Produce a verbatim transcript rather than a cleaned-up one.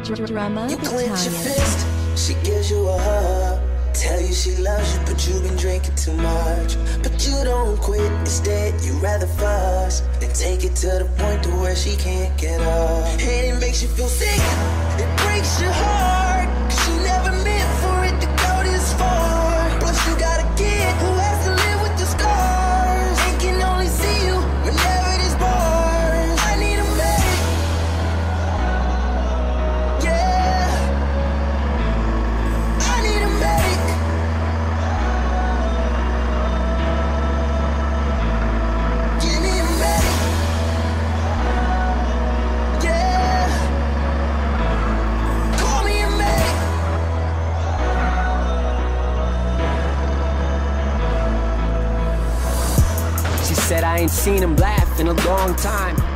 Drama You clench your Italian. fist, she gives you a hug. Tell you she loves you, but you've been drinking too much. But you don't quit, instead you rather fuss than take it to the point to where she can't get up. And it makes you feel sick, it breaks your heart, 'cause she never meant for it to go this far. Plus you got a kid who has to live with the scars and can only see you whenever there's bars. I need a medic, yeah, I need a medic. You need a medic, yeah, call me a medic. She said I ain't seen him laugh in a long time.